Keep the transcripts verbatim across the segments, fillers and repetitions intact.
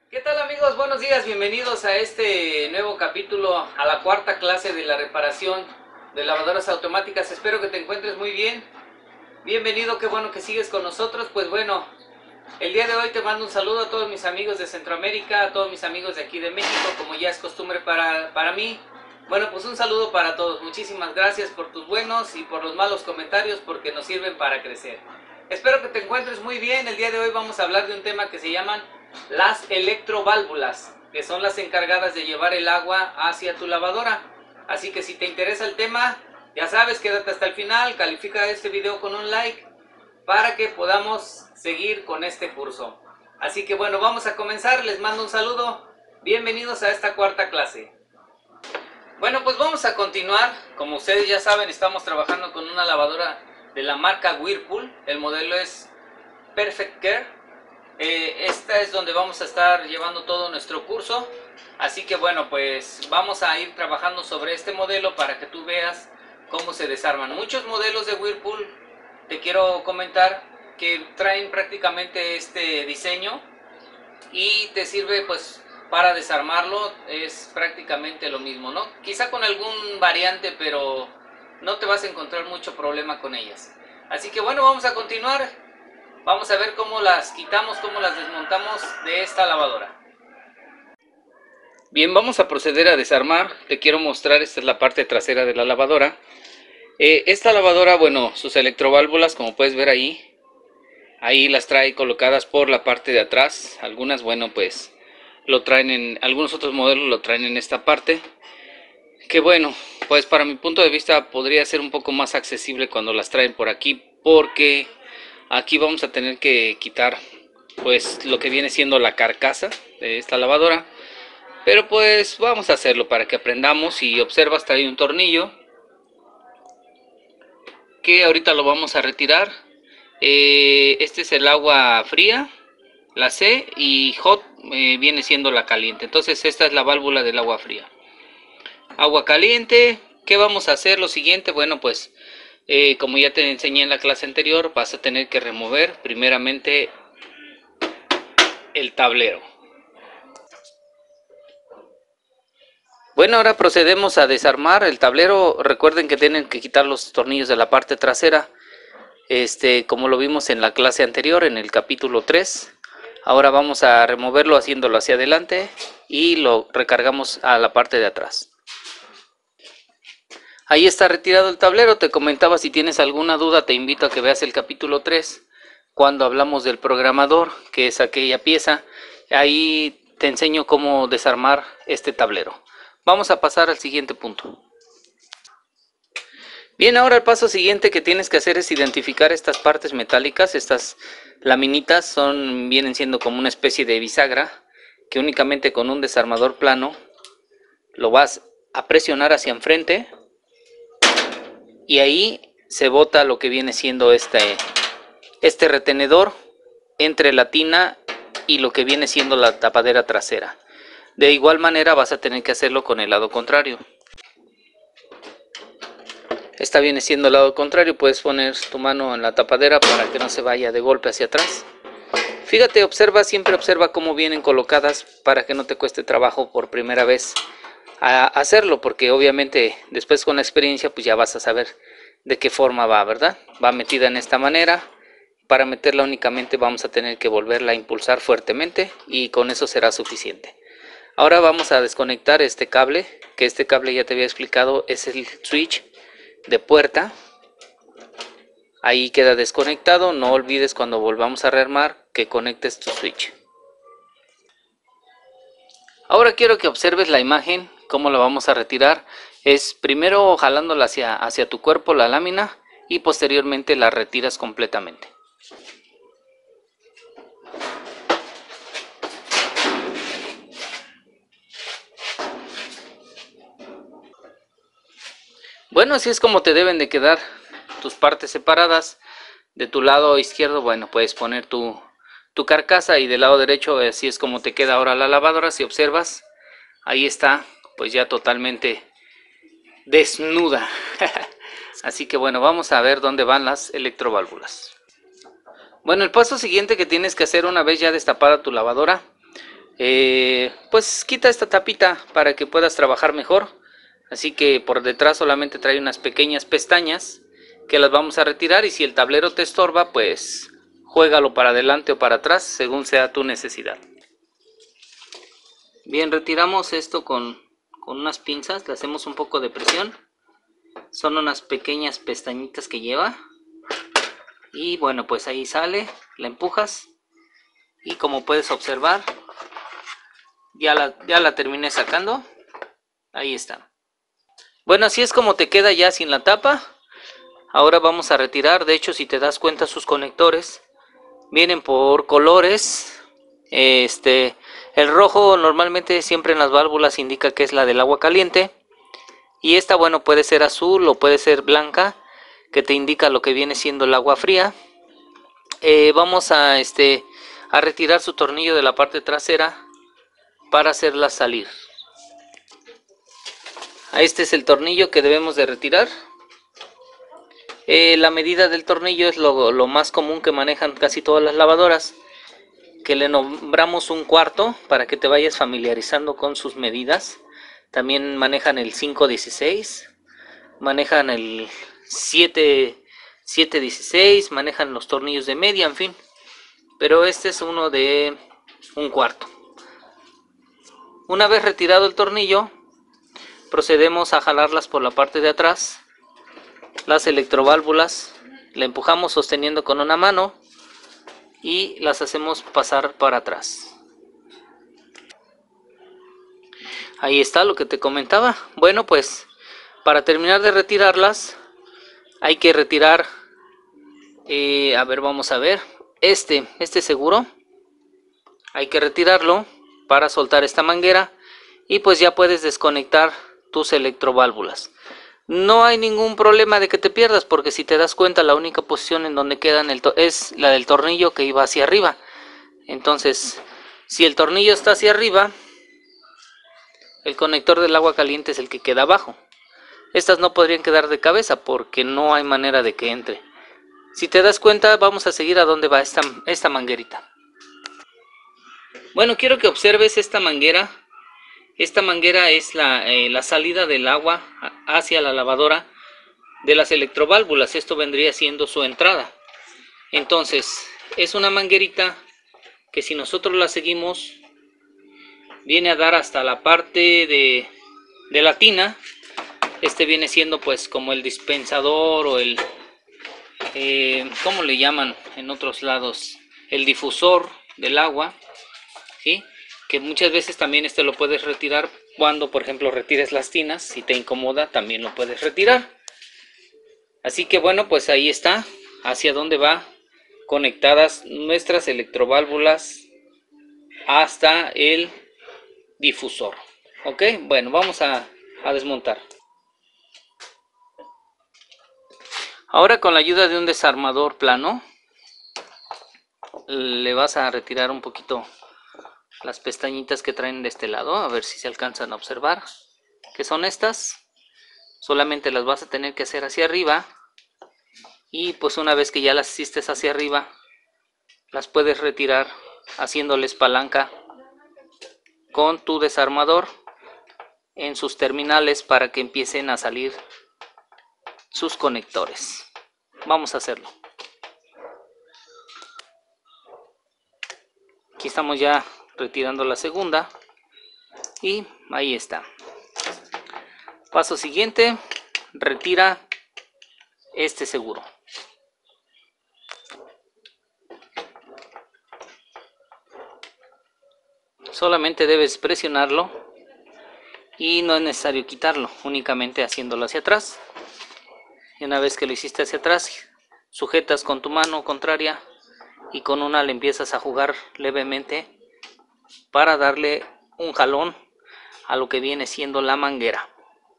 ¿Qué tal amigos? Buenos días, bienvenidos a este nuevo capítulo, a la cuarta clase de la reparación de lavadoras automáticas. Espero que te encuentres muy bien. Bienvenido, qué bueno que sigues con nosotros. Pues bueno, el día de hoy te mando un saludo a todos mis amigos de Centroamérica, a todos mis amigos de aquí de México, como ya es costumbre para, para mí. Bueno, pues un saludo para todos. Muchísimas gracias por tus buenos y por los malos comentarios, porque nos sirven para crecer. Espero que te encuentres muy bien. El día de hoy vamos a hablar de un tema que se llaman las electroválvulas, que son las encargadas de llevar el agua hacia tu lavadora. Así que si te interesa el tema, ya sabes, quédate hasta el final, califica este video con un like para que podamos seguir con este curso. Así que bueno, vamos a comenzar. Les mando un saludo. Bienvenidos a esta cuarta clase. Bueno, pues vamos a continuar. Como ustedes ya saben, estamos trabajando con una lavadora de la marca Whirlpool. El modelo es Perfect Care. Eh, esta es donde vamos a estar llevando todo nuestro curso. Así que bueno, pues vamos a ir trabajando sobre este modelo para que tú veas cómo se desarman. Muchos modelos de Whirlpool, te quiero comentar, que traen prácticamente este diseño y te sirve pues para desarmarlo. Es prácticamente lo mismo, ¿no? Quizá con algún variante, pero no te vas a encontrar mucho problema con ellas. Así que bueno, vamos a continuar. Vamos a ver cómo las quitamos, cómo las desmontamos de esta lavadora. Bien, vamos a proceder a desarmar. Te quiero mostrar, esta es la parte trasera de la lavadora. Eh, esta lavadora, bueno, sus electroválvulas, como puedes ver ahí, ahí las trae colocadas por la parte de atrás. Algunas, bueno, pues lo traen en, algunos otros modelos lo traen en esta parte. Que bueno, pues para mi punto de vista podría ser un poco más accesible cuando las traen por aquí, porque aquí vamos a tener que quitar pues lo que viene siendo la carcasa de esta lavadora. Pero pues vamos a hacerlo para que aprendamos. Y observas, trae un tornillo que ahorita lo vamos a retirar. Eh, este es el agua fría, la C, y hot eh, viene siendo la caliente. Entonces esta es la válvula del agua fría. Agua caliente. ¿Qué vamos a hacer? Lo siguiente, bueno pues eh, como ya te enseñé en la clase anterior, vas a tener que remover primeramente el tablero. Bueno, ahora procedemos a desarmar el tablero. Recuerden que tienen que quitar los tornillos de la parte trasera, este, como lo vimos en la clase anterior, en el capítulo tres. Ahora vamos a removerlo haciéndolo hacia adelante y lo recargamos a la parte de atrás. Ahí está retirado el tablero. Te comentaba, si tienes alguna duda, te invito a que veas el capítulo tres, cuando hablamos del programador, que es aquella pieza. Ahí te enseño cómo desarmar este tablero. Vamos a pasar al siguiente punto. Bien, ahora el paso siguiente que tienes que hacer es identificar estas partes metálicas. Estas laminitas son, vienen siendo como una especie de bisagra, que únicamente con un desarmador plano lo vas a presionar hacia enfrente. Y ahí se bota lo que viene siendo este, este retenedor entre la tina y lo que viene siendo la tapadera trasera. De igual manera vas a tener que hacerlo con el lado contrario. Esta viene siendo el lado contrario. Puedes poner tu mano en la tapadera para que no se vaya de golpe hacia atrás. Fíjate, observa, siempre observa cómo vienen colocadas para que no te cueste trabajo por primera vez a hacerlo, porque obviamente después con la experiencia pues ya vas a saber de qué forma va, ¿verdad? Va metida en esta manera. Para meterla únicamente vamos a tener que volverla a impulsar fuertemente y con eso será suficiente. Ahora vamos a desconectar este cable, que este cable ya te había explicado, es el switch de puerta. Ahí queda desconectado. No olvides, cuando volvamos a rearmar, que conectes tu switch. Ahora quiero que observes la imagen, cómo la vamos a retirar. Es primero jalándola hacia, hacia tu cuerpo, la lámina, y posteriormente la retiras completamente. Bueno, así es como te deben de quedar tus partes separadas. De tu lado izquierdo, bueno, puedes poner tu, tu carcasa, y del lado derecho así es como te queda ahora la lavadora. Si observas, ahí está pues ya totalmente desnuda. Así que bueno, vamos a ver dónde van las electroválvulas. Bueno, el paso siguiente que tienes que hacer una vez ya destapada tu lavadora, eh, pues quita esta tapita para que puedas trabajar mejor. Así que por detrás solamente trae unas pequeñas pestañas que las vamos a retirar, y si el tablero te estorba, pues juégalo para adelante o para atrás según sea tu necesidad. Bien, retiramos esto con, con unas pinzas, le hacemos un poco de presión. Son unas pequeñas pestañitas que lleva. Y bueno, pues ahí sale, la empujas y como puedes observar, ya la, ya la terminé sacando. Ahí está. Bueno, así es como te queda ya sin la tapa. Ahora vamos a retirar. De hecho, si te das cuenta, sus conectores vienen por colores. Este, el rojo normalmente siempre en las válvulas indica que es la del agua caliente. Y esta, bueno, puede ser azul o puede ser blanca, que te indica lo que viene siendo el agua fría. Eh, vamos a, este, a retirar su tornillo de la parte trasera para hacerla salir. Este es el tornillo que debemos de retirar. Eh, la medida del tornillo es lo, lo más común que manejan casi todas las lavadoras, que le nombramos un cuarto para que te vayas familiarizando con sus medidas. También manejan el cinco dieciséis, manejan el siete dieciséis, manejan los tornillos de media, en fin. Pero este es uno de un cuarto. Una vez retirado el tornillo, procedemos a jalarlas por la parte de atrás. Las electroválvulas la empujamos sosteniendo con una mano y las hacemos pasar para atrás. Ahí está lo que te comentaba. Bueno, pues para terminar de retirarlas hay que retirar, eh, a ver, vamos a ver, este, este seguro. Hay que retirarlo para soltar esta manguera y pues ya puedes desconectar tus electroválvulas. No hay ningún problema de que te pierdas, porque si te das cuenta, la única posición en donde quedan el es la del tornillo que iba hacia arriba. Entonces, si el tornillo está hacia arriba, el conector del agua caliente es el que queda abajo. Estas no podrían quedar de cabeza porque no hay manera de que entre. Si te das cuenta, vamos a seguir a dónde va esta, esta manguerita. Bueno, quiero que observes esta manguera. Esta manguera es la, eh, la salida del agua hacia la lavadora de las electroválvulas. Esto vendría siendo su entrada. Entonces, es una manguerita que si nosotros la seguimos, viene a dar hasta la parte de, de la tina. Este viene siendo pues como el dispensador o el, eh, ¿cómo le llaman en otros lados? El difusor del agua, ¿sí? Que muchas veces también este lo puedes retirar cuando, por ejemplo, retires las tinas. Si te incomoda, también lo puedes retirar. Así que bueno, pues ahí está, hacia dónde va conectadas nuestras electroválvulas hasta el difusor. Ok, bueno, vamos a, a desmontar. Ahora, con la ayuda de un desarmador plano, le vas a retirar un poquito las pestañitas que traen de este lado, a ver si se alcanzan a observar, que son estas. Solamente las vas a tener que hacer hacia arriba, y pues una vez que ya las hiciste hacia arriba, las puedes retirar haciéndoles palanca con tu desarmador en sus terminales para que empiecen a salir sus conectores. Vamos a hacerlo. Aquí estamos ya retirando la segunda y ahí está. Paso siguiente, retira este seguro. Solamente debes presionarlo y no es necesario quitarlo, únicamente haciéndolo hacia atrás. Y una vez que lo hiciste hacia atrás, sujetas con tu mano contraria y con una le empiezas a jugar levemente para darle un jalón a lo que viene siendo la manguera.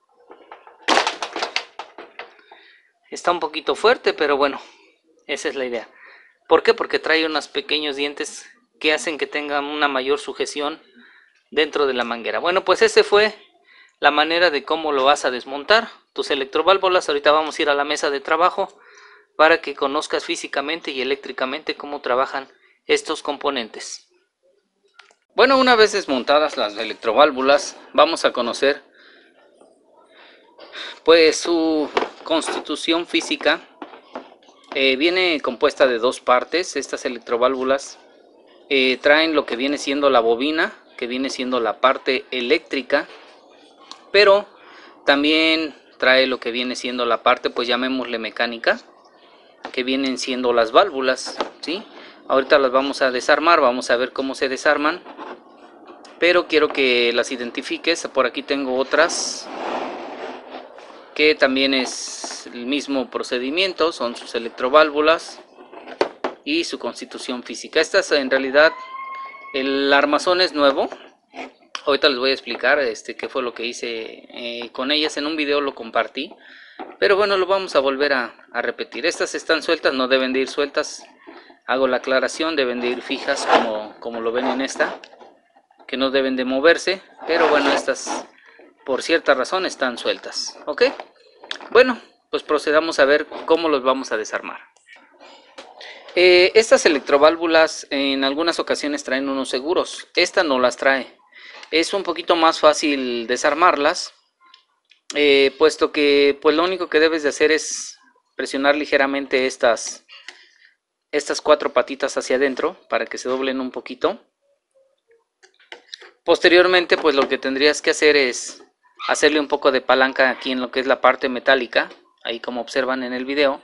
Está un poquito fuerte, pero bueno, esa es la idea. ¿Por qué? Porque trae unos pequeños dientes que hacen que tengan una mayor sujeción dentro de la manguera. Bueno, pues ese fue la manera de cómo lo vas a desmontar. Tus electroválvulas, ahorita vamos a ir a la mesa de trabajo para que conozcas físicamente y eléctricamente cómo trabajan estos componentes. Bueno, una vez desmontadas las electroválvulas, vamos a conocer pues su constitución física. Eh, viene compuesta de dos partes. Estas electroválvulas eh, traen lo que viene siendo la bobina, que viene siendo la parte eléctrica, pero también trae lo que viene siendo la parte, pues llamémosle mecánica, que vienen siendo las válvulas, ¿sí? Ahorita las vamos a desarmar, vamos a ver cómo se desarman, pero quiero que las identifiques. Por aquí tengo otras que también es el mismo procedimiento, son sus electroválvulas y su constitución física. Estas en realidad, el armazón es nuevo. Ahorita les voy a explicar este, qué fue lo que hice eh, con ellas. En un video lo compartí, pero bueno, lo vamos a volver a, a repetir. Estas están sueltas, no deben de ir sueltas. Hago la aclaración, deben de ir fijas como, como lo ven en esta, que no deben de moverse, pero bueno, estas por cierta razón están sueltas, ¿ok? Bueno, pues procedamos a ver cómo los vamos a desarmar. Eh, estas electroválvulas en algunas ocasiones traen unos seguros, esta no las trae. Es un poquito más fácil desarmarlas, eh, puesto que pues lo único que debes de hacer es presionar ligeramente estas, estas cuatro patitas hacia adentro para que se doblen un poquito. Posteriormente, pues lo que tendrías que hacer es hacerle un poco de palanca aquí en lo que es la parte metálica, ahí como observan en el video,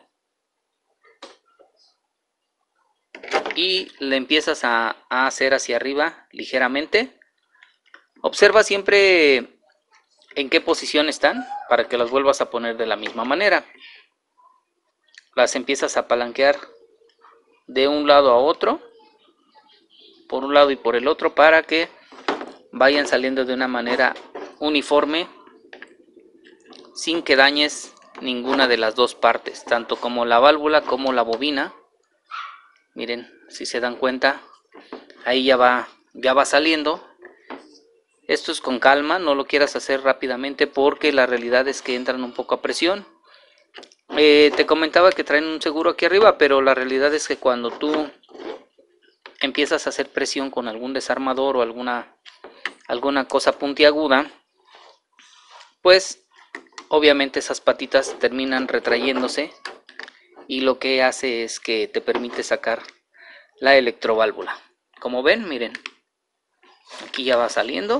y le empiezas a, a hacer hacia arriba ligeramente. Observa siempre en qué posición están para que las vuelvas a poner de la misma manera. Las empiezas a palanquear de un lado a otro, por un lado y por el otro, para que vayan saliendo de una manera uniforme, sin que dañes ninguna de las dos partes, tanto como la válvula como la bobina. Miren, si se dan cuenta, ahí ya va, ya va saliendo. Esto es con calma, no lo quieras hacer rápidamente porque la realidad es que entran un poco a presión. Eh, te comentaba que traen un seguro aquí arriba, pero la realidad es que cuando tú empiezas a hacer presión con algún desarmador o alguna, alguna cosa puntiaguda, pues obviamente esas patitas terminan retrayéndose y lo que hace es que te permite sacar la electroválvula. Como ven, miren, aquí ya va saliendo,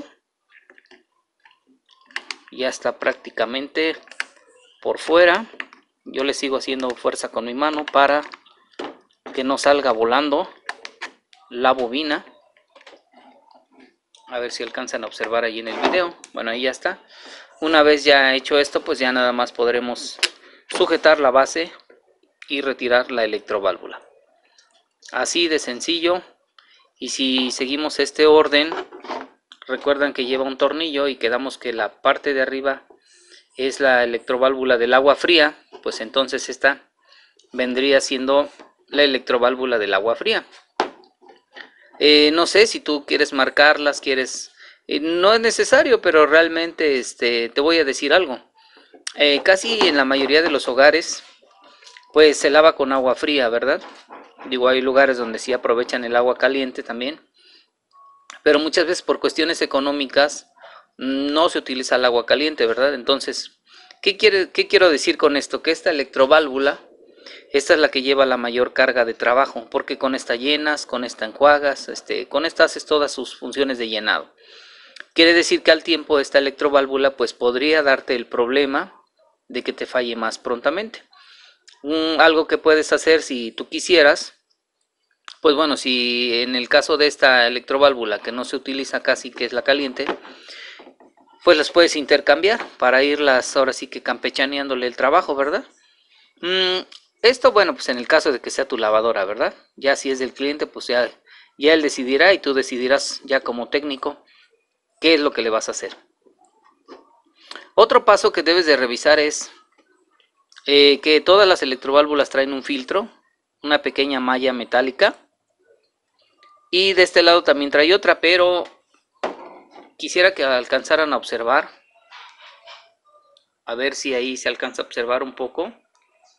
ya está prácticamente por fuera. Yo le sigo haciendo fuerza con mi mano para que no salga volando la bobina. A ver si alcanzan a observar ahí en el video. Bueno, ahí ya está. Una vez ya hecho esto, pues ya nada más podremos sujetar la base y retirar la electroválvula. Así de sencillo. Y si seguimos este orden, recuerdan que lleva un tornillo y quedamos que la parte de arriba es la electroválvula del agua fría, pues entonces esta vendría siendo la electroválvula del agua fría. Eh, no sé si tú quieres marcarlas, quieres... Eh, no es necesario, pero realmente este, te voy a decir algo. Eh, casi en la mayoría de los hogares, pues se lava con agua fría, ¿verdad? Digo, hay lugares donde sí aprovechan el agua caliente también, pero muchas veces por cuestiones económicas no se utiliza el agua caliente, ¿verdad? Entonces, ¿qué, quiere, qué quiero decir con esto? Que esta electroválvula, esta es la que lleva la mayor carga de trabajo, porque con esta llenas, con esta enjuagas, este, con esta haces todas sus funciones de llenado. Quiere decir que al tiempo esta electroválvula pues podría darte el problema de que te falle más prontamente. Um, algo que puedes hacer si tú quisieras, pues bueno, si en el caso de esta electroválvula que no se utiliza casi, que es la caliente, pues las puedes intercambiar para irlas ahora sí que campechaneándole el trabajo, ¿verdad? Mm, esto, bueno, pues en el caso de que sea tu lavadora, ¿verdad? Ya si es del cliente, pues ya, ya él decidirá y tú decidirás ya como técnico qué es lo que le vas a hacer. Otro paso que debes de revisar es eh, que todas las electroválvulas traen un filtro, una pequeña malla metálica, y de este lado también trae otra, pero quisiera que alcanzaran a observar, a ver si ahí se alcanza a observar un poco.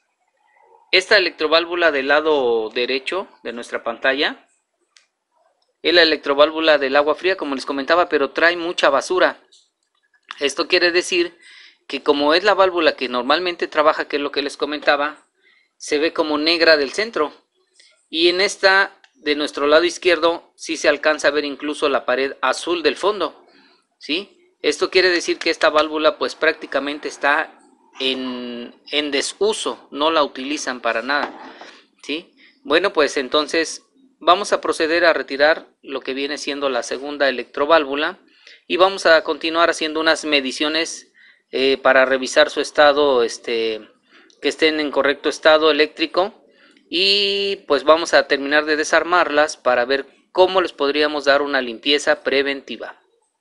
Esta electroválvula del lado derecho de nuestra pantalla es la electroválvula del agua fría, como les comentaba, pero trae mucha basura. Esto quiere decir que como es la válvula que normalmente trabaja, que es lo que les comentaba, se ve como negra del centro. Y en esta de nuestro lado izquierdo sí se alcanza a ver incluso la pared azul del fondo, ¿sí? Esto quiere decir que esta válvula pues prácticamente está en, en desuso, no la utilizan para nada, ¿sí? Bueno, pues entonces vamos a proceder a retirar lo que viene siendo la segunda electroválvula y vamos a continuar haciendo unas mediciones eh, para revisar su estado, este, que estén en correcto estado eléctrico, y pues vamos a terminar de desarmarlas para ver cómo les podríamos dar una limpieza preventiva.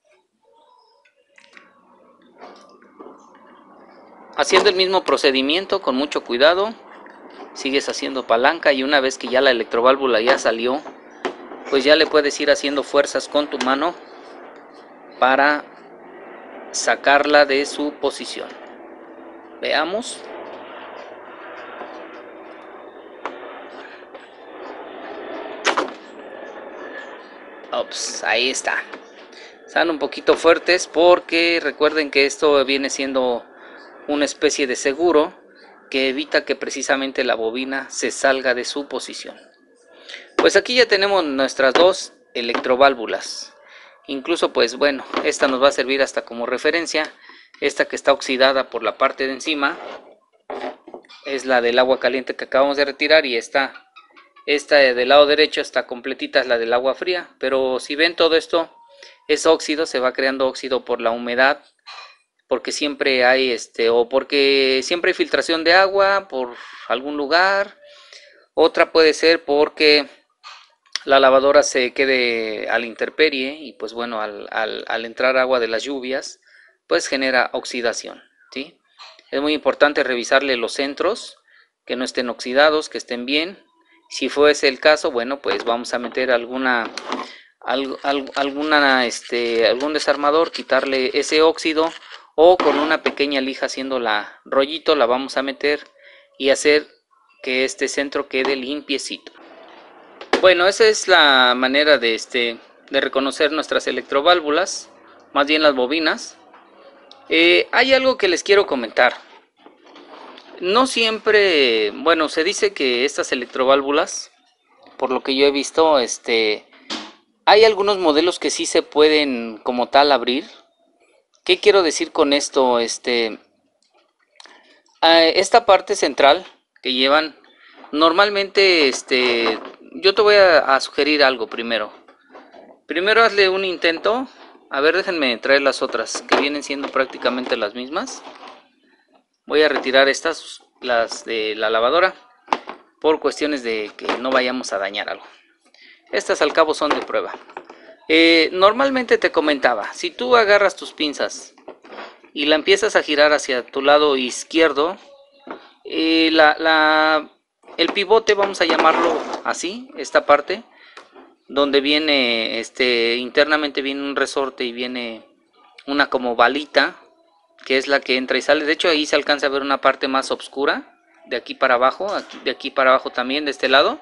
Haciendo el mismo procedimiento con mucho cuidado, sigues haciendo palanca y una vez que ya la electroválvula ya salió, pues ya le puedes ir haciendo fuerzas con tu mano para sacarla de su posición. Veamos. Ops, ahí está. Están un poquito fuertes porque recuerden que esto viene siendo una especie de seguro que evita que precisamente la bobina se salga de su posición. Pues aquí ya tenemos nuestras dos electroválvulas. Incluso pues bueno, esta nos va a servir hasta como referencia. Esta que está oxidada por la parte de encima es la del agua caliente que acabamos de retirar, y esta Esta del lado derecho está completita, es la del agua fría. Pero si ven, todo esto es óxido, se va creando óxido por la humedad, porque siempre hay este, o porque siempre hay filtración de agua por algún lugar. Otra puede ser porque la lavadora se quede a la intemperie y pues bueno, al, al, al entrar agua de las lluvias, pues genera oxidación, ¿sí? Es muy importante revisarle los centros, que no estén oxidados, que estén bien. Si fuese el caso, bueno, pues vamos a meter alguna, al, al, alguna, este, algún desarmador, quitarle ese óxido, o con una pequeña lija haciendo la rollito la vamos a meter y hacer que este centro quede limpiecito. Bueno, esa es la manera de, este, de reconocer nuestras electroválvulas, más bien las bobinas. Eh, hay algo que les quiero comentar. No siempre, bueno, se dice que estas electroválvulas, por lo que yo he visto, este, hay algunos modelos que sí se pueden como tal abrir. ¿Qué quiero decir con esto? Este, esta parte central que llevan, normalmente, este, yo te voy a, a sugerir algo primero. Primero hazle un intento. A ver, déjenme traer las otras, que vienen siendo prácticamente las mismas. Voy a retirar estas, las de la lavadora, por cuestiones de que no vayamos a dañar algo. Estas al cabo son de prueba. Eh, normalmente te comentaba, si tú agarras tus pinzas y la empiezas a girar hacia tu lado izquierdo, eh, la, la, el pivote, vamos a llamarlo así, esta parte, donde viene, este, internamente viene un resorte y viene una como balita, que es la que entra y sale. De hecho ahí se alcanza a ver una parte más oscura, de aquí para abajo, aquí, de aquí para abajo también, de este lado.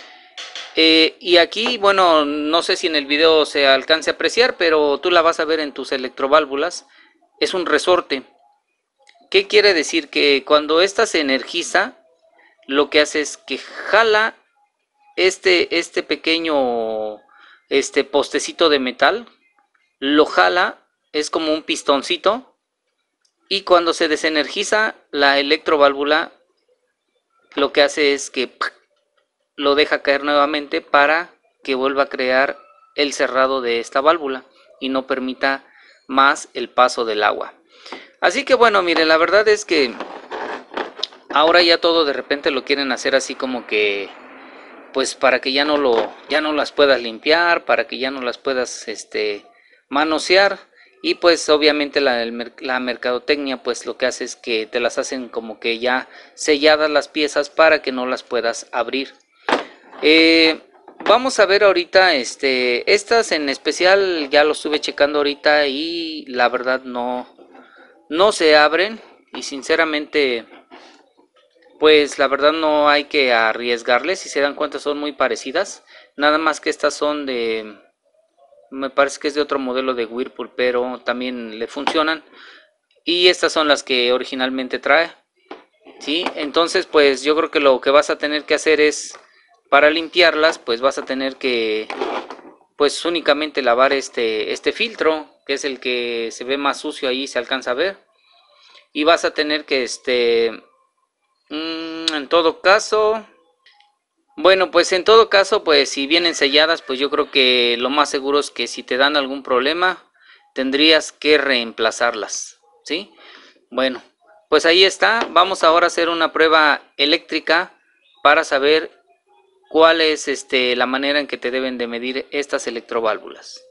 Eh, y aquí, bueno, no sé si en el video se alcance a apreciar, pero tú la vas a ver en tus electroválvulas. Es un resorte. ¿Qué quiere decir? Que cuando esta se energiza, lo que hace es que jala este, este pequeño este postecito de metal, lo jala, es como un pistoncito. Y cuando se desenergiza la electroválvula, lo que hace es que lo deja caer nuevamente para que vuelva a crear el cerrado de esta válvula y no permita más el paso del agua. Así que bueno, miren, la verdad es que ahora ya todo de repente lo quieren hacer así como que, pues para que ya no lo, ya no las puedas limpiar, para que ya no las puedas este, manosear. Y pues obviamente la, la mercadotecnia pues lo que hace es que te las hacen como que ya selladas las piezas para que no las puedas abrir. Eh, vamos a ver ahorita, este, estas en especial ya lo estuve checando ahorita y la verdad no, no se abren. Y sinceramente pues la verdad no hay que arriesgarle. Si se dan cuenta son muy parecidas, nada más que estas son de, me parece que es de otro modelo de Whirlpool, pero también le funcionan, y estas son las que originalmente trae, ¿sí? Entonces pues yo creo que lo que vas a tener que hacer es, para limpiarlas, pues vas a tener que pues únicamente lavar este, este filtro, que es el que se ve más sucio, ahí se alcanza a ver, y vas a tener que este mmm, en todo caso, bueno pues en todo caso pues si vienen selladas, pues yo creo que lo más seguro es que si te dan algún problema tendrías que reemplazarlas, ¿sí? Bueno, pues ahí está. Vamos ahora a hacer una prueba eléctrica para saber cuál es este, la manera en que te deben de medir estas electroválvulas.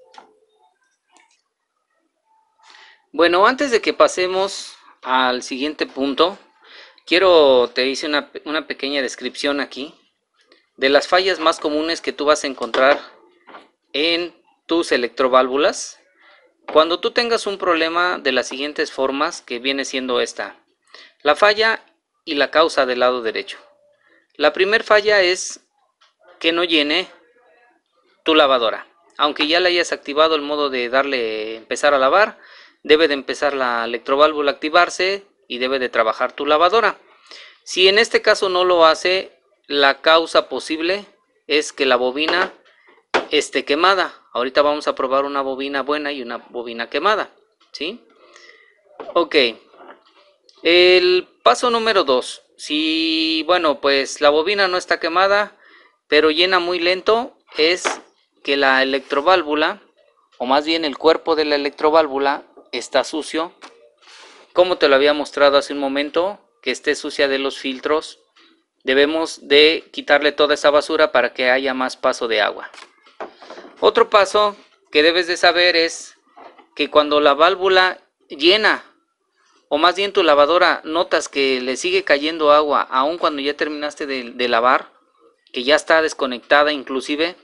Bueno, antes de que pasemos al siguiente punto, quiero te hice una, una pequeña descripción aquí de las fallas más comunes que tú vas a encontrar en tus electroválvulas cuando tú tengas un problema de las siguientes formas, que viene siendo esta: la falla y la causa del lado derecho. La primera falla es que no llene tu lavadora. Aunque ya le hayas activado el modo de darle empezar a lavar, debe de empezar la electroválvula a activarse y debe de trabajar tu lavadora. Si en este caso no lo hace, la causa posible es que la bobina esté quemada. Ahorita vamos a probar una bobina buena y una bobina quemada, ¿sí? Ok. El paso número dos. Si, bueno, pues la bobina no está quemada, pero llena muy lento, es que la electroválvula, o más bien el cuerpo de la electroválvula, está sucio. Como te lo había mostrado hace un momento, que esté sucia de los filtros, debemos de quitarle toda esa basura para que haya más paso de agua. Otro paso que debes de saber es que cuando la válvula llena, o más bien tu lavadora, notas que le sigue cayendo agua, aun cuando ya terminaste de, de lavar, que ya está desconectada inclusive,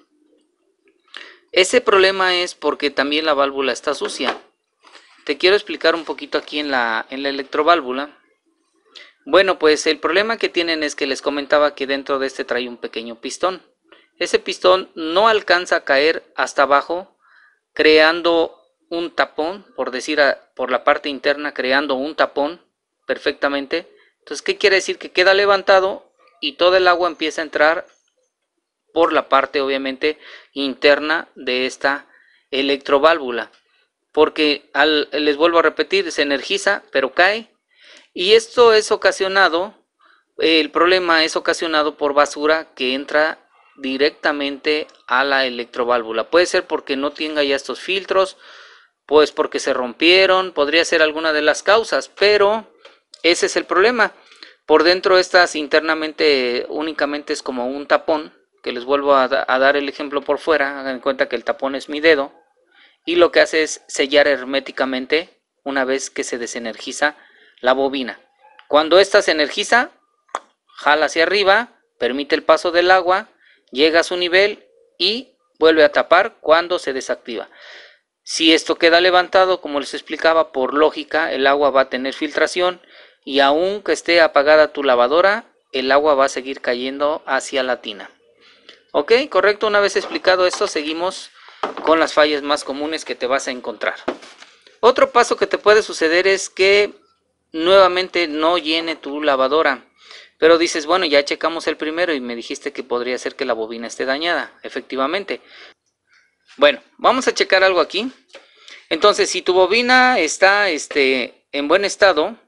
ese problema es porque también la válvula está sucia. Te quiero explicar un poquito aquí en la, en la electroválvula. Bueno, pues el problema que tienen es que les comentaba que dentro de este trae un pequeño pistón. Ese pistón no alcanza a caer hasta abajo, creando un tapón, por decir a, por la parte interna, creando un tapón perfectamente. Entonces, ¿qué quiere decir? Que queda levantado y todo el agua empieza a entrar por la parte obviamente interna de esta electroválvula, porque al, les vuelvo a repetir, se energiza pero cae, y esto es ocasionado, el problema es ocasionado por basura que entra directamente a la electroválvula. Puede ser porque no tenga ya estos filtros, pues porque se rompieron, podría ser alguna de las causas, pero ese es el problema. Por dentro estas internamente únicamente es como un tapón, que les vuelvo a, a dar el ejemplo por fuera. Hagan en cuenta que el tapón es mi dedo, y lo que hace es sellar herméticamente una vez que se desenergiza la bobina. Cuando esta se energiza, jala hacia arriba, permite el paso del agua, llega a su nivel y vuelve a tapar cuando se desactiva. Si esto queda levantado, como les explicaba, por lógica el agua va a tener filtración, y aunque esté apagada tu lavadora, el agua va a seguir cayendo hacia la tina. Ok, correcto. Una vez explicado esto, seguimos con las fallas más comunes que te vas a encontrar. Otro paso que te puede suceder es que nuevamente no llene tu lavadora, pero dices, bueno, ya checamos el primero y me dijiste que podría ser que la bobina esté dañada. Efectivamente. Bueno, vamos a checar algo aquí. Entonces, si tu bobina está este, en buen estado,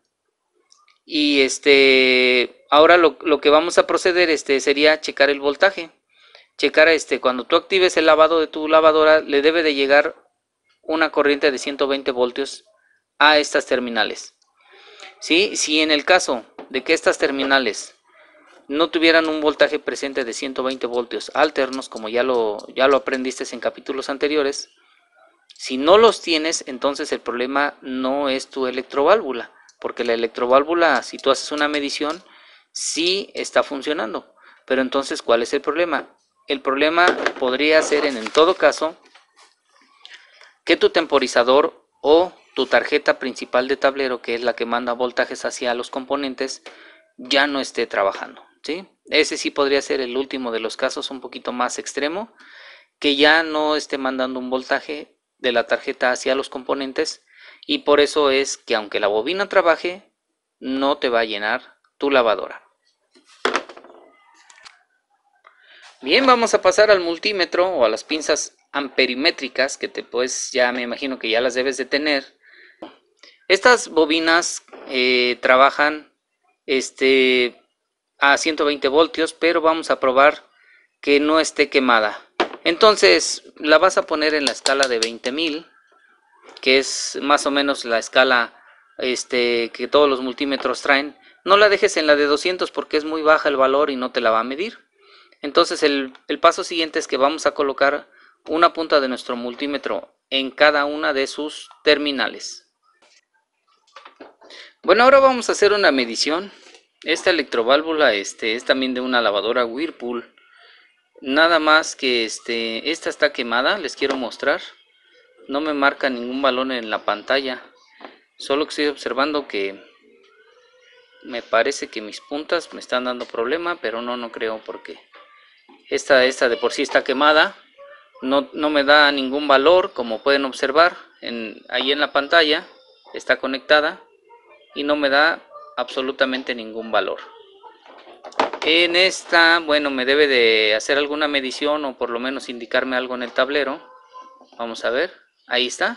y este, ahora lo, lo que vamos a proceder este, sería checar el voltaje. Checar este, cuando tú actives el lavado de tu lavadora, le debe de llegar una corriente de ciento veinte voltios a estas terminales. ¿Sí? Si en el caso de que estas terminales no tuvieran un voltaje presente de ciento veinte voltios alternos, como ya lo, ya lo aprendiste en capítulos anteriores, si no los tienes, entonces el problema no es tu electroválvula, porque la electroválvula, si tú haces una medición, sí está funcionando. Pero entonces, ¿cuál es el problema? El problema podría ser, en, en todo caso, que tu temporizador o tu tarjeta principal de tablero, que es la que manda voltajes hacia los componentes, ya no esté trabajando, ¿sí? Ese sí podría ser el último de los casos, un poquito más extremo, que ya no esté mandando un voltaje de la tarjeta hacia los componentes, y por eso es que aunque la bobina trabaje, no te va a llenar tu lavadora. Bien, vamos a pasar al multímetro o a las pinzas amperimétricas, que te pues ya me imagino que ya las debes de tener. Estas bobinas eh, trabajan este, a ciento veinte voltios, pero vamos a probar que no esté quemada. Entonces la vas a poner en la escala de veinte mil, que es más o menos la escala este, que todos los multímetros traen. No la dejes en la de doscientos porque es muy baja el valor y no te la va a medir. Entonces el, el paso siguiente es que vamos a colocar una punta de nuestro multímetro en cada una de sus terminales. Bueno, ahora vamos a hacer una medición. Esta electroválvula este, es también de una lavadora Whirlpool. Nada más que este, esta está quemada, les quiero mostrar. No me marca ningún valor en la pantalla. Solo que estoy observando que me parece que mis puntas me están dando problema, pero no, no creo porque esta, esta de por sí está quemada. No, no me da ningún valor, como pueden observar. En, ahí en la pantalla está conectada y no me da absolutamente ningún valor. En esta, bueno, me debe de hacer alguna medición o por lo menos indicarme algo en el tablero. Vamos a ver, ahí está.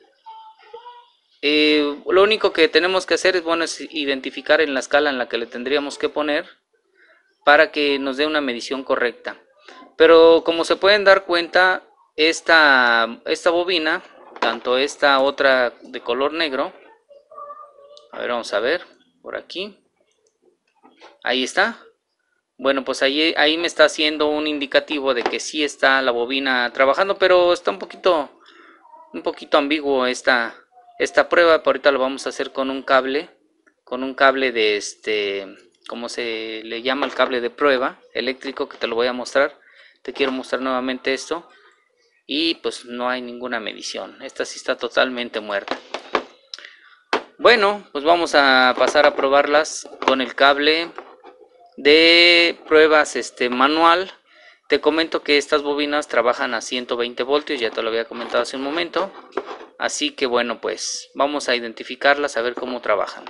Eh, lo único que tenemos que hacer es, bueno, es identificar en la escala en la que le tendríamos que poner para que nos dé una medición correcta. Pero como se pueden dar cuenta, esta, esta bobina, tanto esta otra de color negro, a ver, vamos a ver, por aquí, ahí está. Bueno, pues ahí, ahí me está haciendo un indicativo de que sí está la bobina trabajando, pero está un poquito, un poquito ambiguo esta, esta prueba. Ahorita lo vamos a hacer con un cable, con un cable de este, ¿cómo se le llama? El cable de prueba eléctrico, que te lo voy a mostrar. Te quiero mostrar nuevamente esto. Y pues no hay ninguna medición. Esta sí está totalmente muerta. Bueno, pues vamos a pasar a probarlas con el cable de pruebas este manual. Te comento que estas bobinas trabajan a ciento veinte voltios, ya te lo había comentado hace un momento. Así que bueno, pues vamos a identificarlas, a ver cómo trabajan.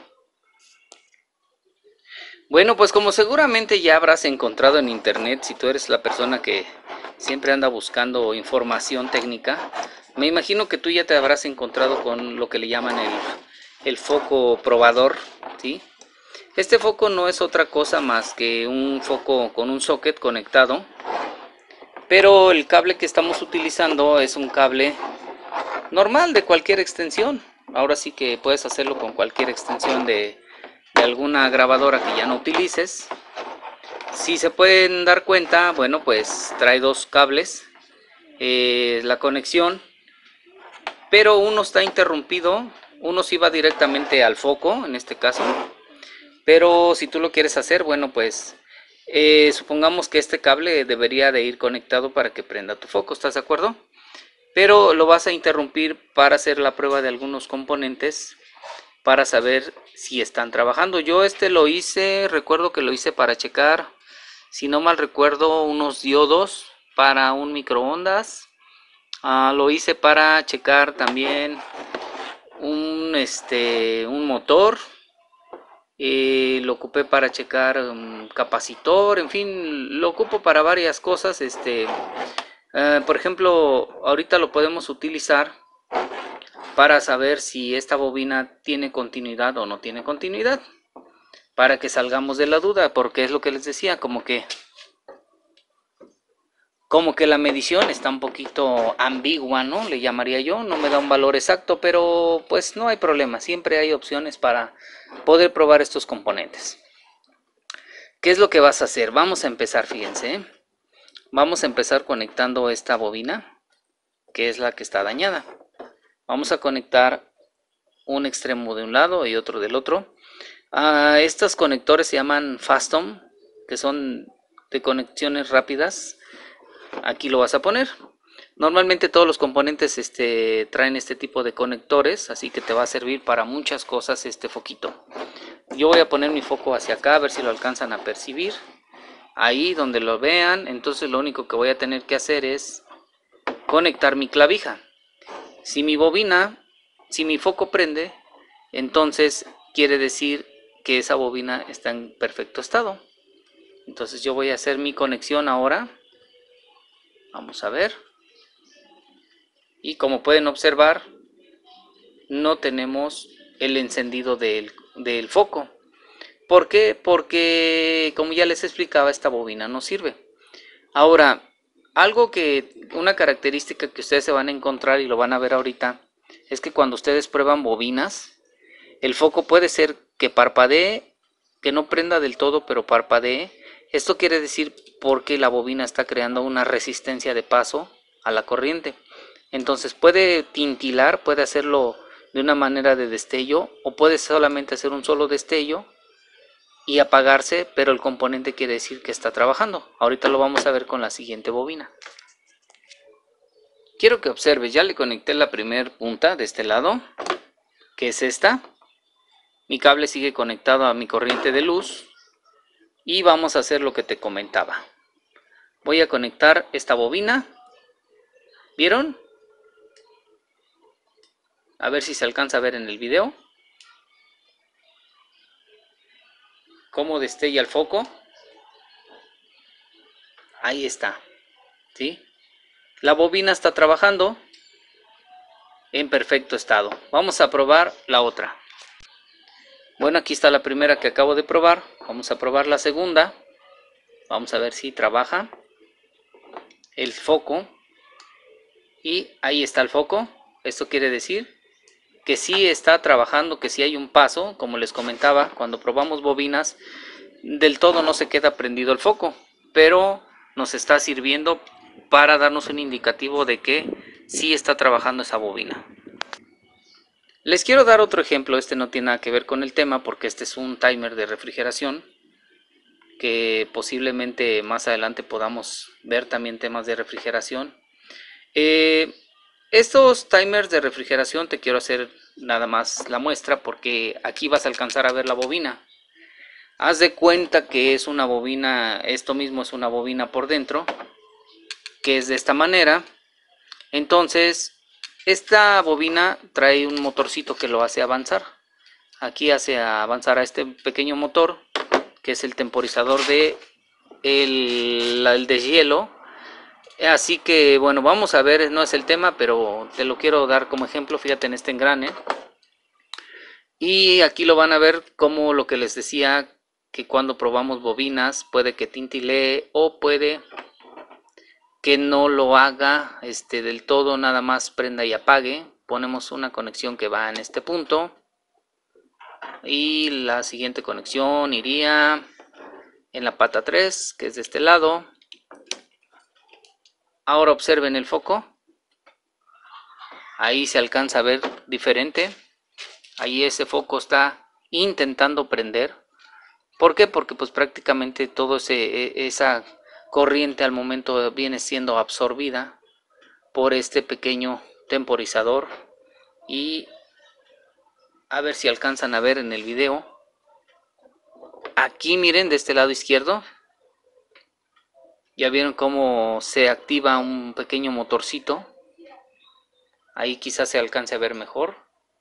Bueno, pues como seguramente ya habrás encontrado en internet, si tú eres la persona que siempre anda buscando información técnica, me imagino que tú ya te habrás encontrado con lo que le llaman el, el foco probador, ¿sí? Este foco no es otra cosa más que un foco con un socket conectado, pero el cable que estamos utilizando es un cable normal de cualquier extensión. Ahora sí que puedes hacerlo con cualquier extensión de, de alguna grabadora que ya no utilices. Si se pueden dar cuenta, bueno, pues trae dos cables, eh, la conexión, pero uno está interrumpido, uno sí va directamente al foco en este caso. Pero si tú lo quieres hacer, bueno, pues eh, supongamos que este cable debería de ir conectado para que prenda tu foco, ¿estás de acuerdo? Pero lo vas a interrumpir para hacer la prueba de algunos componentes para saber si están trabajando. Yo este lo hice, recuerdo que lo hice para checar, si no mal recuerdo, unos diodos para un microondas. Ah, lo hice para checar también un, este, un motor. Eh, lo ocupé para checar un capacitor, en fin, lo ocupo para varias cosas. Este, eh, por ejemplo, ahorita lo podemos utilizar para saber si esta bobina tiene continuidad o no tiene continuidad, para que salgamos de la duda, porque es lo que les decía, como que como que la medición está un poquito ambigua, ¿no? Le llamaría yo, no me da un valor exacto, pero pues no hay problema, siempre hay opciones para poder probar estos componentes. ¿Qué es lo que vas a hacer? Vamos a empezar, fíjense, ¿eh? Vamos a empezar conectando esta bobina, que es la que está dañada. Vamos a conectar un extremo de un lado y otro del otro. Ah, estos conectores se llaman Fastom, que son de conexiones rápidas. Aquí lo vas a poner. Normalmente todos los componentes este, traen este tipo de conectores, así que te va a servir para muchas cosas este foquito. Yo voy a poner mi foco hacia acá, a ver si lo alcanzan a percibir. Ahí donde lo vean, entonces lo único que voy a tener que hacer es conectar mi clavija. Si mi bobina, si mi foco prende, entonces quiere decir que esa bobina está en perfecto estado. Entonces yo voy a hacer mi conexión ahora. Vamos a ver. Y como pueden observar, no tenemos el encendido del, del foco. ¿Por qué? Porque, como ya les explicaba, esta bobina no sirve. Ahora, algo que, una característica que ustedes se van a encontrar y lo van a ver ahorita, es que cuando ustedes prueban bobinas, el foco puede ser que parpadee, que no prenda del todo, pero parpadee. Esto quiere decir porque la bobina está creando una resistencia de paso a la corriente. Entonces puede tintilar, puede hacerlo de una manera de destello, o puede solamente hacer un solo destello y apagarse, pero el componente quiere decir que está trabajando. Ahorita lo vamos a ver con la siguiente bobina. Quiero que observes, ya le conecté la primera punta de este lado, que es esta. Mi cable sigue conectado a mi corriente de luz y vamos a hacer lo que te comentaba. Voy a conectar esta bobina. ¿Vieron? A ver si se alcanza a ver en el video cómo destella el foco. Ahí está, ¿sí? La bobina está trabajando en perfecto estado. Vamos a probar la otra. Bueno, aquí está la primera que acabo de probar. Vamos a probar la segunda. Vamos a ver si trabaja el foco. Y ahí está el foco. Esto quiere decir que sí está trabajando, que sí hay un paso. Como les comentaba, cuando probamos bobinas, del todo no se queda prendido el foco, pero nos está sirviendo para darnos un indicativo de que sí está trabajando esa bobina. Les quiero dar otro ejemplo. Este no tiene nada que ver con el tema, porque este es un timer de refrigeración, que posiblemente más adelante podamos ver también temas de refrigeración. Eh, estos timers de refrigeración te quiero hacer nada más la muestra, porque aquí vas a alcanzar a ver la bobina. Haz de cuenta que es una bobina, esto mismo es una bobina por dentro, que es de esta manera. Entonces, esta bobina trae un motorcito que lo hace avanzar. Aquí hace avanzar a este pequeño motor, que es el temporizador de el, el deshielo. Así que bueno, vamos a ver, no es el tema, pero te lo quiero dar como ejemplo. Fíjate en este engrane. Y aquí lo van a ver como lo que les decía, que cuando probamos bobinas puede que tintilee o puede que no lo haga este, del todo, nada más prenda y apague. Ponemos una conexión que va en este punto y la siguiente conexión iría en la pata tres, que es de este lado. Ahora observen el foco, ahí se alcanza a ver diferente. Ahí ese foco está intentando prender. ¿Por qué? Porque pues prácticamente todo ese, esa corriente al momento viene siendo absorbida por este pequeño temporizador. Y a ver si alcanzan a ver en el video. Aquí miren, de este lado izquierdo, ya vieron cómo se activa un pequeño motorcito. Ahí quizás se alcance a ver mejor.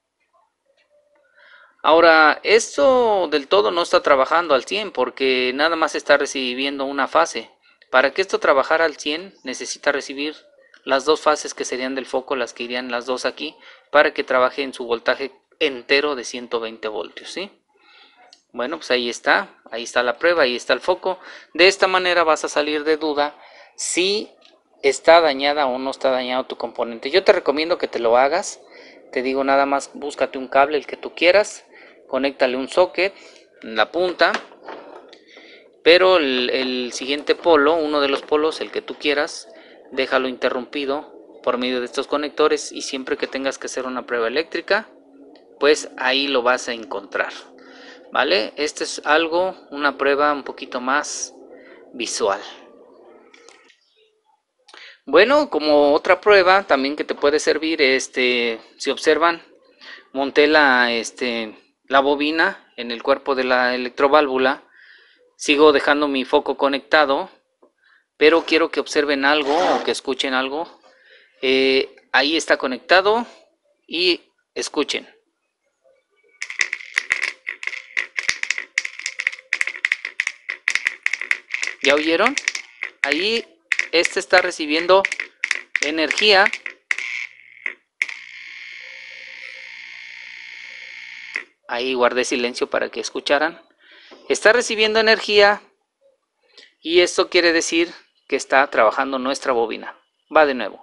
Ahora, esto del todo no está trabajando al cien, porque nada más está recibiendo una fase. Para que esto trabajara al cien, necesita recibir las dos fases que serían del foco, las que irían las dos aquí, para que trabaje en su voltaje entero de ciento veinte voltios, ¿sí? Bueno, pues ahí está, ahí está la prueba, ahí está el foco. De esta manera vas a salir de duda si está dañada o no está dañado tu componente. Yo te recomiendo que te lo hagas. Te digo, nada más búscate un cable, el que tú quieras, conéctale un socket en la punta, pero el, el siguiente polo, uno de los polos, el que tú quieras, déjalo interrumpido por medio de estos conectores, y siempre que tengas que hacer una prueba eléctrica, pues ahí lo vas a encontrar. ¿Vale? Este es algo, una prueba un poquito más visual. Bueno, como otra prueba también que te puede servir, este, si observan, monté la, este, la bobina en el cuerpo de la electroválvula. Sigo dejando mi foco conectado, pero quiero que observen algo o que escuchen algo. Eh, ahí está conectado y escuchen. ¿Ya oyeron? Ahí este está recibiendo energía. Ahí guardé silencio para que escucharan. Está recibiendo energía y esto quiere decir que está trabajando nuestra bobina. Va de nuevo.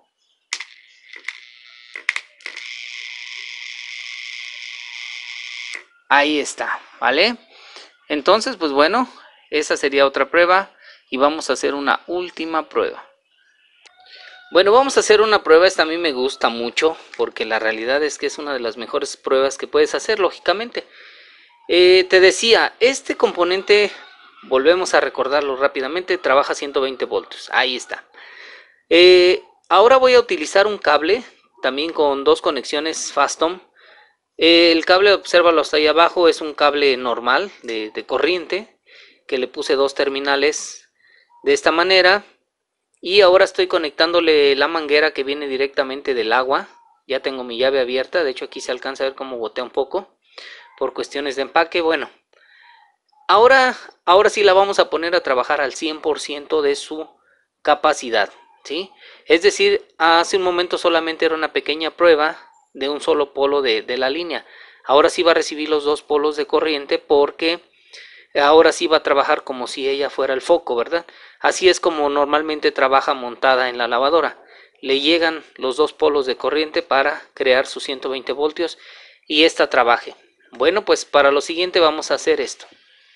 Ahí está, ¿vale? Entonces, pues bueno, esa sería otra prueba y vamos a hacer una última prueba. Bueno, vamos a hacer una prueba, esta a mí me gusta mucho porque la realidad es que es una de las mejores pruebas que puedes hacer, lógicamente. Eh, te decía, este componente, volvemos a recordarlo rápidamente, trabaja ciento veinte voltios, ahí está. Eh, ahora voy a utilizar un cable, también con dos conexiones Fastom. Eh, el cable, obsérvalo hasta ahí abajo, es un cable normal de, de corriente, que le puse dos terminales de esta manera. Y ahora estoy conectándole la manguera que viene directamente del agua. Ya tengo mi llave abierta, de hecho aquí se alcanza a ver cómo gotea un poco por cuestiones de empaque. Bueno, ahora, ahora sí la vamos a poner a trabajar al cien por ciento de su capacidad, ¿sí? Es decir, hace un momento solamente era una pequeña prueba de un solo polo de, de la línea. Ahora sí va a recibir los dos polos de corriente porque ahora sí va a trabajar como si ella fuera el foco, ¿verdad? Así es como normalmente trabaja montada en la lavadora. Le llegan los dos polos de corriente para crear sus ciento veinte voltios y esta trabaje. Bueno, pues para lo siguiente vamos a hacer esto.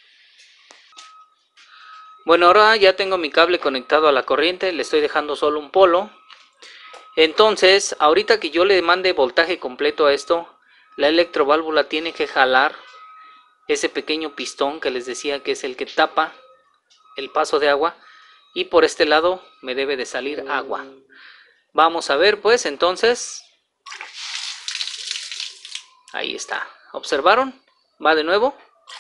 Bueno, ahora ya tengo mi cable conectado a la corriente, le estoy dejando solo un polo. Entonces, ahorita que yo le mande voltaje completo a esto, la electroválvula tiene que jalar ese pequeño pistón que les decía que es el que tapa el paso de agua, y por este lado me debe de salir agua. Vamos a ver pues entonces. Ahí está, ¿observaron? Va de nuevo,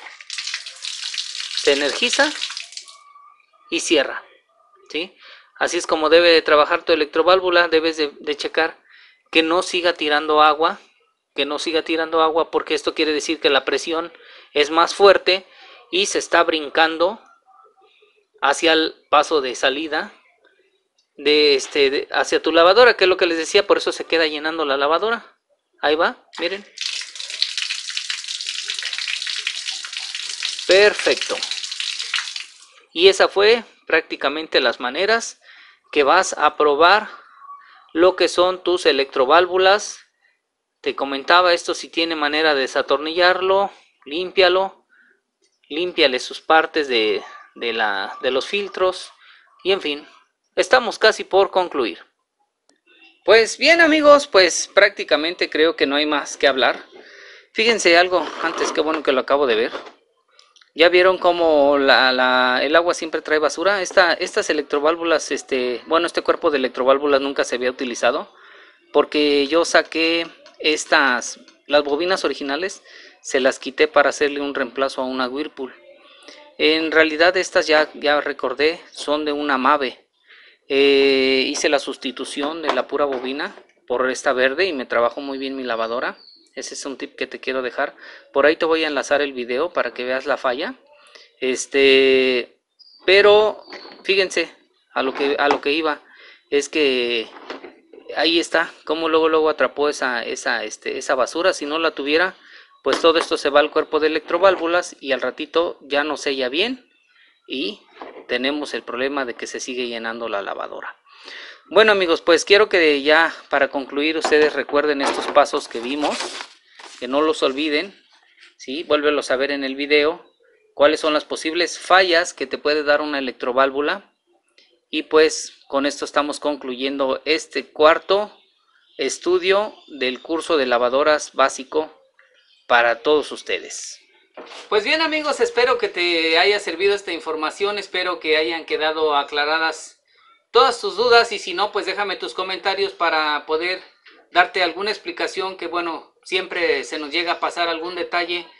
se energiza y cierra, ¿sí? Así es como debe de trabajar tu electroválvula. Debes de, de checar que no siga tirando agua, que no siga tirando agua porque esto quiere decir que la presión es más fuerte y se está brincando hacia el paso de salida de este de, hacia tu lavadora, que es lo que les decía, por eso se queda llenando la lavadora. Ahí va, miren. Perfecto. Y esa fue prácticamente las maneras que vas a probar lo que son tus electroválvulas. Te comentaba esto, si tiene manera de desatornillarlo, límpialo, límpiale sus partes de, de, la, de los filtros y en fin, estamos casi por concluir. Pues bien amigos, pues prácticamente creo que no hay más que hablar. Fíjense algo, antes, qué bueno que lo acabo de ver. ¿Ya vieron cómo la, la, el agua siempre trae basura? Esta, estas electroválvulas, este, bueno, este cuerpo de electroválvulas nunca se había utilizado, porque yo saqué estas, las bobinas originales, se las quité para hacerle un reemplazo a una Whirlpool. En realidad estas ya, ya recordé, son de una Mave. Eh, hice la sustitución de la pura bobina por esta verde y me trabajó muy bien mi lavadora. Ese es un tip que te quiero dejar. Por ahí te voy a enlazar el video para que veas la falla. Este, pero fíjense a lo que a lo que iba, es que ahí está, como luego luego atrapó esa esa este esa basura. Si no la tuviera, pues todo esto se va al cuerpo de electroválvulas y al ratito ya no sella bien y tenemos el problema de que se sigue llenando la lavadora. Bueno amigos, pues quiero que ya para concluir ustedes recuerden estos pasos que vimos, que no los olviden, ¿sí? Vuélvelos a ver en el video, cuáles son las posibles fallas que te puede dar una electroválvula. Y pues con esto estamos concluyendo este cuarto estudio del curso de lavadoras básico para todos ustedes. Pues bien amigos, espero que te haya servido esta información, espero que hayan quedado aclaradas todas tus dudas y si no, pues déjame tus comentarios para poder darte alguna explicación, que bueno, siempre se nos llega a pasar algún detalle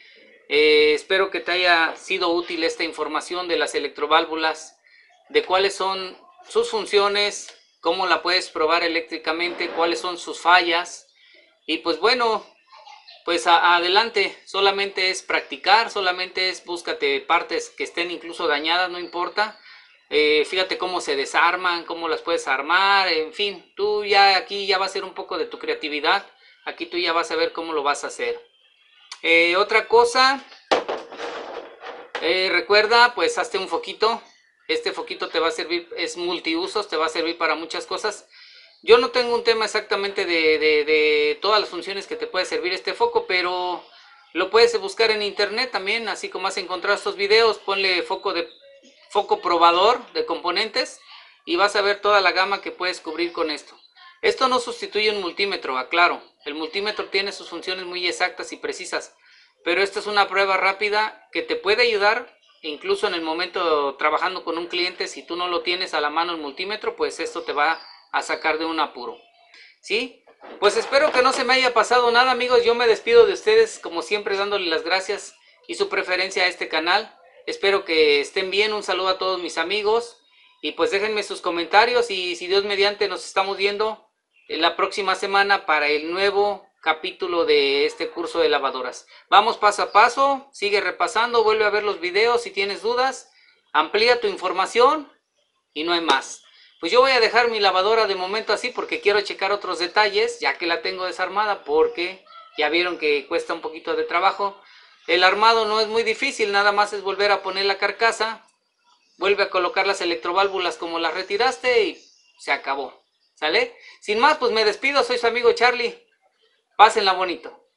Eh, espero que te haya sido útil esta información de las electroválvulas, de cuáles son sus funciones, cómo la puedes probar eléctricamente, cuáles son sus fallas. Y pues bueno, pues a, adelante, solamente es practicar, solamente es búscate partes que estén incluso dañadas, no importa. Eh, fíjate cómo se desarman, cómo las puedes armar, en fin, tú ya aquí ya va a ser un poco de tu creatividad, aquí tú ya vas a ver cómo lo vas a hacer. Eh, otra cosa, eh, recuerda, pues hazte un foquito, este foquito te va a servir, es multiusos, te va a servir para muchas cosas. Yo no tengo un tema exactamente de, de, de todas las funciones que te puede servir este foco, pero lo puedes buscar en internet también, así como has encontrado estos videos, ponle foco de foco probador de componentes y vas a ver toda la gama que puedes cubrir con esto. Esto no sustituye un multímetro, aclaro. El multímetro tiene sus funciones muy exactas y precisas, pero esta es una prueba rápida que te puede ayudar incluso en el momento trabajando con un cliente. Si tú no lo tienes a la mano el multímetro, pues esto te va a sacar de un apuro. ¿Sí? Pues espero que no se me haya pasado nada, amigos. Yo me despido de ustedes como siempre dándole las gracias y su preferencia a este canal. Espero que estén bien, un saludo a todos mis amigos y pues déjenme sus comentarios y si Dios mediante nos estamos viendo la próxima semana para el nuevo capítulo de este curso de lavadoras. Vamos paso a paso, sigue repasando, vuelve a ver los videos si tienes dudas, amplía tu información y no hay más. Pues yo voy a dejar mi lavadora de momento así porque quiero checar otros detalles ya que la tengo desarmada, porque ya vieron que cuesta un poquito de trabajo. El armado no es muy difícil, nada más es volver a poner la carcasa, vuelve a colocar las electroválvulas como las retiraste y se acabó. ¿Sale? Sin más, pues me despido, soy su amigo Charlie. Pásenla bonito.